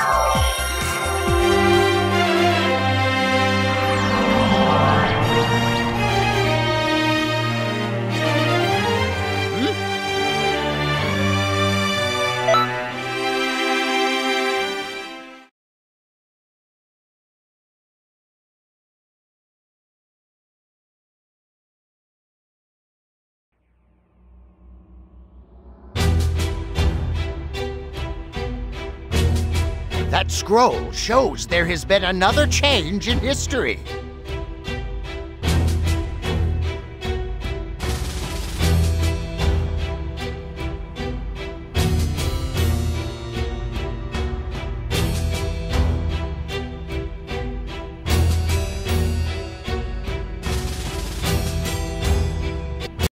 That scroll shows there has been another change in history.